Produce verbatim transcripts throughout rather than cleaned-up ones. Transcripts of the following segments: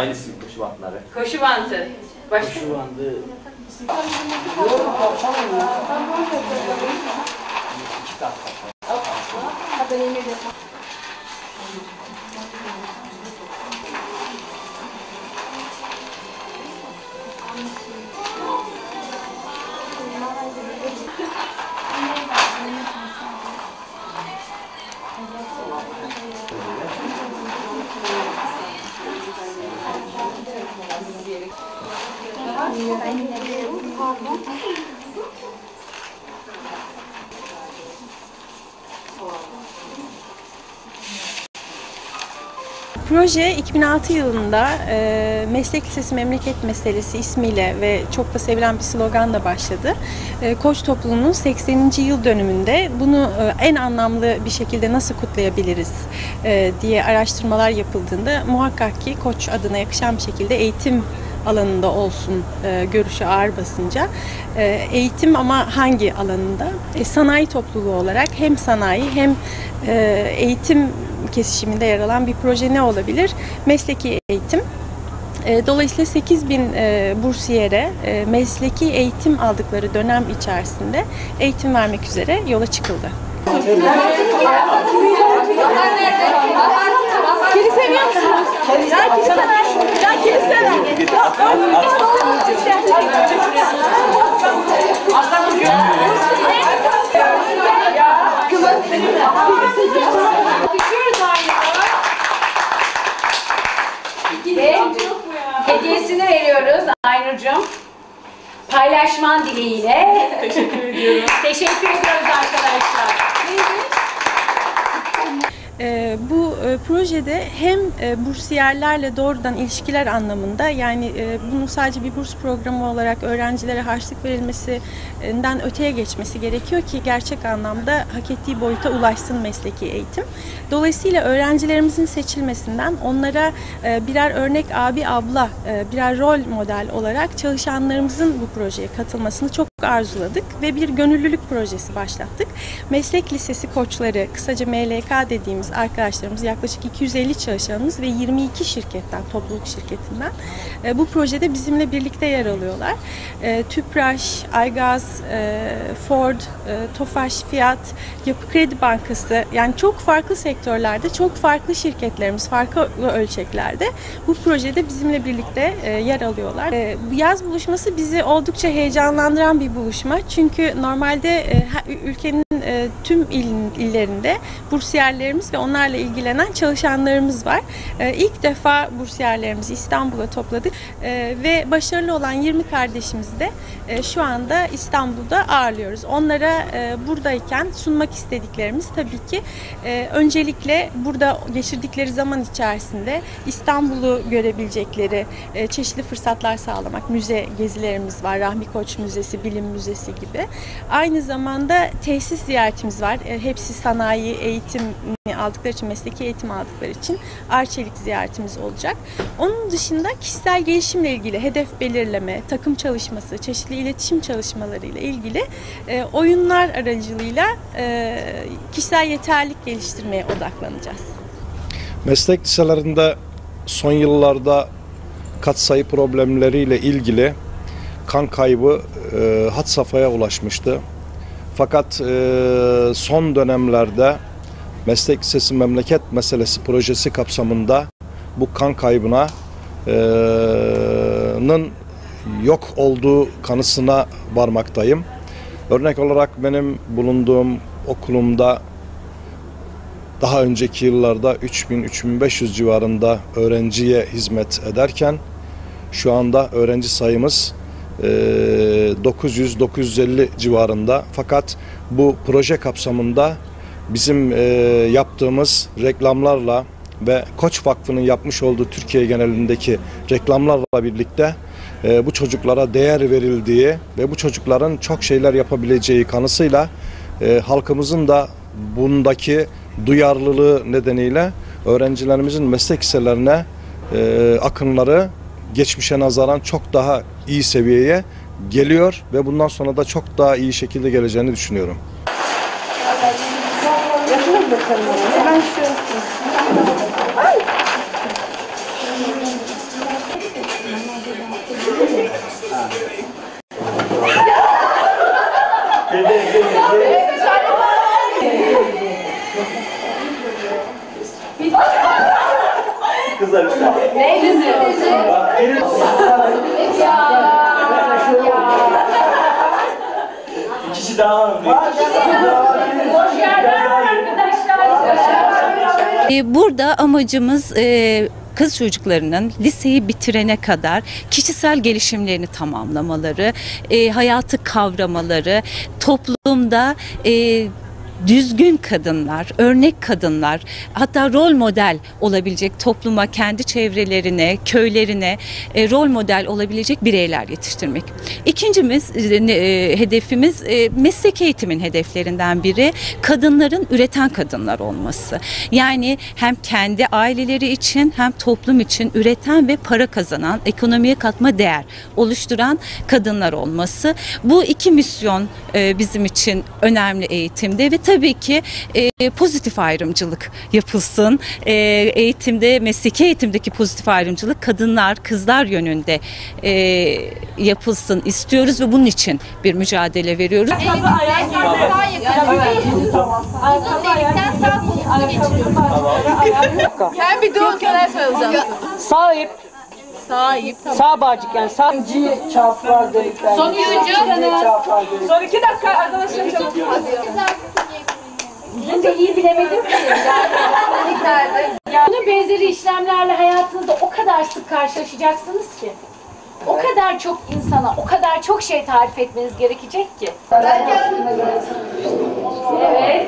Aynı isim koşu bantları. Koşu bantı. Başka? Koşu bandı. İki kat. Proje iki bin altı yılında e, Meslek Lisesi Memleket Meselesi ismiyle ve çok da sevilen bir sloganla başladı. E, Koç topluluğunun sekseninci yıl dönümünde bunu e, en anlamlı bir şekilde nasıl kutlayabiliriz e, diye araştırmalar yapıldığında muhakkak ki Koç adına yakışan bir şekilde eğitim alanında olsun e, görüşü ağır basınca e, eğitim ama hangi alanında? E, sanayi topluluğu olarak hem sanayi hem e, eğitim kesişiminde yer alan bir proje ne olabilir? Mesleki eğitim. E, dolayısıyla sekiz bin e, bursiyere e, mesleki eğitim aldıkları dönem içerisinde eğitim vermek üzere yola çıkıldı. Kedi seviyor musunuz? Ya kedi sever. Ya kedi sever. Ve hediyesini veriyoruz Aynur'cum. Paylaşman dileğiyle. Teşekkür ediyorum. Teşekkür ediyoruz arkadaşlar. E, bu e, projede hem e, bursiyerlerle doğrudan ilişkiler anlamında, yani e, bunun sadece bir burs programı olarak öğrencilere harçlık verilmesinden öteye geçmesi gerekiyor ki gerçek anlamda hak ettiği boyuta ulaşsın mesleki eğitim. Dolayısıyla öğrencilerimizin seçilmesinden onlara e, birer örnek abi abla, e, birer rol model olarak çalışanlarımızın bu projeye katılmasını çok arzuladık ve bir gönüllülük projesi başlattık. Meslek Lisesi koçları, kısaca M L K dediğimiz arkadaşlarımız, yaklaşık iki yüz elli çalışanımız ve yirmi iki şirketten, topluluk şirketinden e, bu projede bizimle birlikte yer alıyorlar. E, Tüpraş, Aygaz, e, Ford, e, Tofaş, Fiyat, Yapı Kredi Bankası, yani çok farklı sektörlerde, çok farklı şirketlerimiz, farklı ölçeklerde bu projede bizimle birlikte e, yer alıyorlar. E, bu yaz buluşması bizi oldukça heyecanlandıran bir buluşma. Çünkü normalde e, ülkenin e, tüm il, illerinde bursiyerlerimiz ve onlarla ilgilenen çalışanlarımız var. E, ilk defa bursiyerlerimizi İstanbul'a topladık e, ve başarılı olan yirmi kardeşimizi de e, şu anda İstanbul'da ağırlıyoruz. Onlara e, buradayken sunmak istediklerimiz tabii ki e, öncelikle burada geçirdikleri zaman içerisinde İstanbul'u görebilecekleri e, çeşitli fırsatlar sağlamak. Müze gezilerimiz var. Rahmi Koç Müzesi, Bilim Müzesi gibi. Aynı zamanda tesis ziyaretimiz var. E, hepsi sanayi, eğitim aldıkları için, mesleki eğitim aldıkları için Arçelik ziyaretimiz olacak. Onun dışında kişisel gelişimle ilgili hedef belirleme, takım çalışması, çeşitli iletişim çalışmalarıyla ilgili e, oyunlar aracılığıyla e, kişisel yeterlilik geliştirmeye odaklanacağız. Meslek liselerinde son yıllarda katsayı problemleriyle ilgili kan kaybı e, had safhaya ulaşmıştı. Fakat e, son dönemlerde Meslek Lisesi Memleket Meselesi projesi kapsamında bu kan kaybına e, nın yok olduğu kanısına varmaktayım. Örnek olarak benim bulunduğum okulumda daha önceki yıllarda üç bin üç bin beş yüz civarında öğrenciye hizmet ederken şu anda öğrenci sayımız dokuz yüz dokuz yüz elli civarında. Fakat bu proje kapsamında bizim yaptığımız reklamlarla ve Koç Vakfı'nın yapmış olduğu Türkiye genelindeki reklamlarla birlikte bu çocuklara değer verildiği ve bu çocukların çok şeyler yapabileceği kanısıyla halkımızın da bundaki duyarlılığı nedeniyle öğrencilerimizin meslek liselerine akınları geçmişe nazaran çok daha iyi seviyeye geliyor ve bundan sonra da çok daha iyi şekilde geleceğini düşünüyorum. Kızlar Ne kızı? kişi daha var. Boş yerler var arkadaşlar. Ee, Burada amacımız e, kız çocuklarının liseyi bitirene kadar kişisel gelişimlerini tamamlamaları, e, hayatı kavramaları, toplumda e, düzgün kadınlar, örnek kadınlar, hatta rol model olabilecek topluma, kendi çevrelerine, köylerine e, rol model olabilecek bireyler yetiştirmek. İkincimiz, e, hedefimiz e, meslek eğitimin hedeflerinden biri kadınların üreten kadınlar olması. Yani hem kendi aileleri için hem toplum için üreten ve para kazanan, ekonomiye katma değer oluşturan kadınlar olması. Bu iki misyon e, bizim için önemli eğitimde ve tabii ki e, pozitif ayrımcılık yapılsın. E, eğitimde, mesleki eğitimdeki pozitif ayrımcılık kadınlar, kızlar yönünde e, yapılsın istiyoruz ve bunun için bir mücadele veriyoruz. Elimizle sağ yapıyoruz. Uzun delikten sağ kolumuzu geçiriyoruz. Sen bir dur, neler söyleyeceğim. Sahip. Sahip. Sağ bağcık yani sağ. Çapraz delikler. Son üçüncü. Son iki dakika arkadaşlar çabuk. Ben de iyi bilemedim ki. Bunun benzeri işlemlerle hayatınızda o kadar sık karşılaşacaksınız ki. O kadar çok insana, o kadar çok şey tarif etmeniz gerekecek ki. Evet.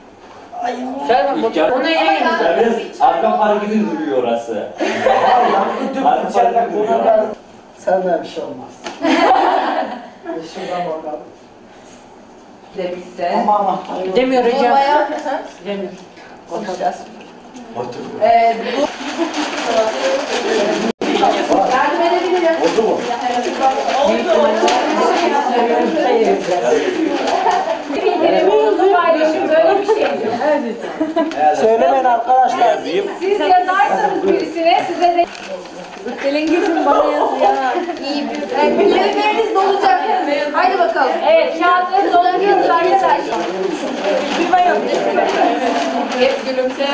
Ona yayın. Biraz arka park gibi duruyor orası. Arka park gibi duruyor. Sana bir şey olmaz. Şuradan bakalım. Demişse. Ama ama. Demiyor hocam. Demiyor. Konuşacağız. Bildirimi paylaşım böyle bir şey. Söylemeyin arkadaşlar. Siz yazarsanız birisine size de Gelin bana yaz ya. İyi bir. Bilgileriniz dolacak. Haydi bakalım. evet kağıtları dolduruyoruz arkadaşlar. Hep gülümse.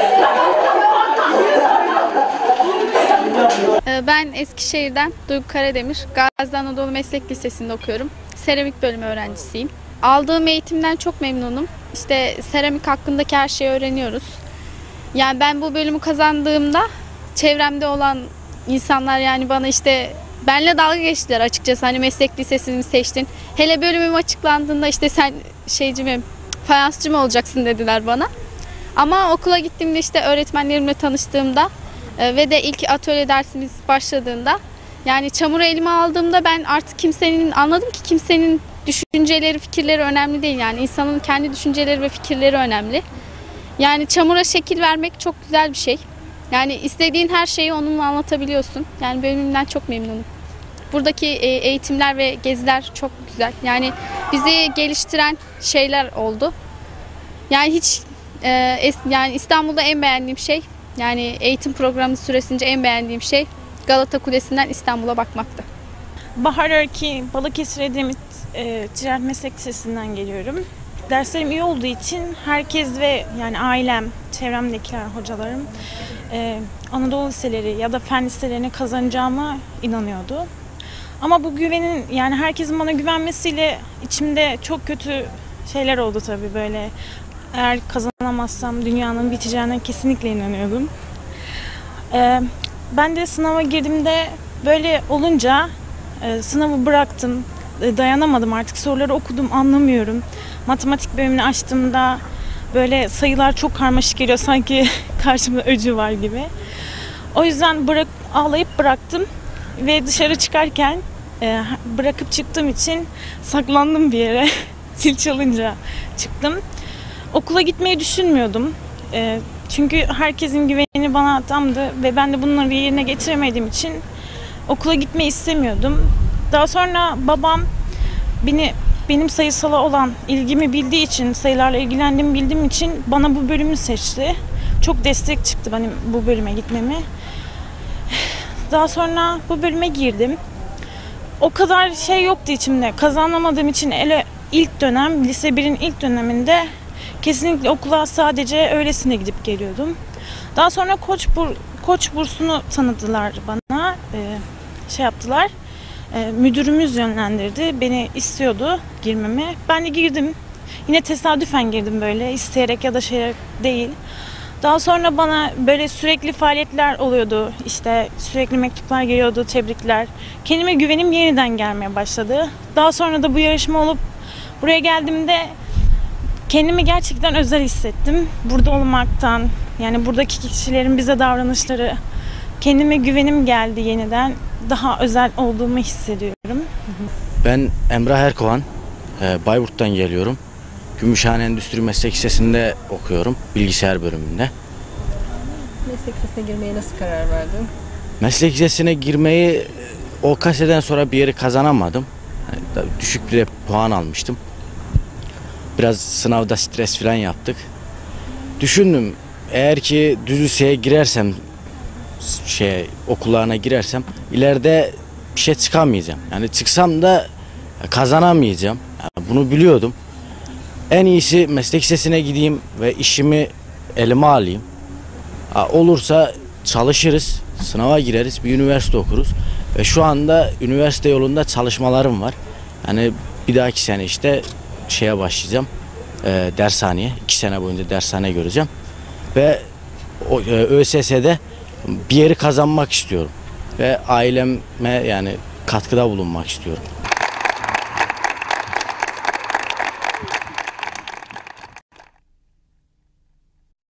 Ben Eskişehir'den Duygu Karademir, Gazi Anadolu Meslek Lisesi'nde okuyorum. Seramik bölümü öğrencisiyim. Aldığım eğitimden çok memnunum. İşte seramik hakkındaki her şeyi öğreniyoruz. Yani ben bu bölümü kazandığımda çevremde olan insanlar yani bana işte benle dalga geçtiler açıkçası. Hani meslek lisesini seçtin. Hele bölümüm açıklandığında işte sen şeyci mi, fayansçı mı olacaksın dediler bana. Ama okula gittiğimde işte öğretmenlerimle tanıştığımda ve de ilk atölye dersimiz başladığında yani çamuru elime aldığımda ben artık kimsenin anladım ki kimsenin düşünceleri, fikirleri önemli değil. Yani insanın kendi düşünceleri ve fikirleri önemli. Yani çamura şekil vermek çok güzel bir şey. Yani istediğin her şeyi onunla anlatabiliyorsun. Yani bölümümden çok memnunum. Buradaki eğitimler ve geziler çok güzel. Yani bizi geliştiren şeyler oldu. Yani hiç yani İstanbul'da en beğendiğim şey, yani eğitim programı süresince en beğendiğim şey Galata Kulesi'nden İstanbul'a bakmaktı. Bahar Örki, Balıkesir Edremit e, Ticaret Meslek Lisesi'nden geliyorum. Derslerim iyi olduğu için herkes ve yani ailem, çevremdekiler, hocalarım e, Anadolu liseleri ya da fen liselerini kazanacağıma inanıyordu. Ama bu güvenin yani herkesin bana güvenmesiyle içimde çok kötü şeyler oldu tabii böyle. Eğer kazanamazsam dünyanın biteceğine kesinlikle inanıyordum. E, ben de sınava girdiğimde böyle olunca e, sınavı bıraktım. E, dayanamadım artık soruları okudum anlamıyorum. Matematik bölümünü açtığımda böyle sayılar çok karmaşık geliyor sanki karşımda öcü var gibi. O yüzden bırak, ağlayıp bıraktım ve dışarı çıkarken e, bırakıp çıktığım için saklandım bir yere. Zil çalınca çıktım. Okula gitmeyi düşünmüyordum. E, çünkü herkesin güveni bana tamdı ve ben de bunları yerine getiremediğim için okula gitmeyi istemiyordum. Daha sonra babam beni benim sayısala olan ilgimi bildiği için, sayılarla ilgilendiğimi bildiğim için bana bu bölümü seçti. Çok destek çıktı benim bu bölüme gitmemi. Daha sonra bu bölüme girdim. O kadar şey yoktu içimde. Kazanamadığım için ele ilk dönem, lise birin ilk döneminde kesinlikle okula sadece öğlesine gidip geliyordum. Daha sonra Koç, bur Koç bursunu tanıdılar bana, e, şey yaptılar. E, müdürümüz yönlendirdi, beni istiyordu girmemi. Ben de girdim. Yine tesadüfen girdim böyle, isteyerek ya da şey değil. Daha sonra bana böyle sürekli faaliyetler oluyordu. İşte sürekli mektuplar geliyordu, tebrikler. Kendime güvenim yeniden gelmeye başladı. Daha sonra da bu yarışma olup buraya geldiğimde kendimi gerçekten özel hissettim. Burada olmaktan, yani buradaki kişilerin bize davranışları, kendime güvenim geldi yeniden. Daha özel olduğumu hissediyorum. Ben Emrah Erkoğan, Bayburt'tan geliyorum. Gümüşhane Endüstri Meslek Lisesi'nde okuyorum, bilgisayar bölümünde. Meslek lisesine girmeye nasıl karar verdin? Meslek lisesine girmeyi O K A S'den sonra bir yeri kazanamadım. Yani düşük bir puan almıştım. Biraz sınavda stres falan yaptık. Düşündüm, eğer ki düz liseye girersem, şey okullarına girersem ileride bir şey çıkamayacağım. Yani çıksam da kazanamayacağım. Yani bunu biliyordum. En iyisi meslek lisesine gideyim ve işimi elime alayım. Olursa çalışırız, sınava gireriz, bir üniversite okuruz. Ve şu anda üniversite yolunda çalışmalarım var. Yani bir dahaki sene işte şeye başlayacağım, e, dershaneye. iki sene boyunca dershane göreceğim. Ve o, e, Ö S S'de bir yeri kazanmak istiyorum. Ve aileme yani katkıda bulunmak istiyorum.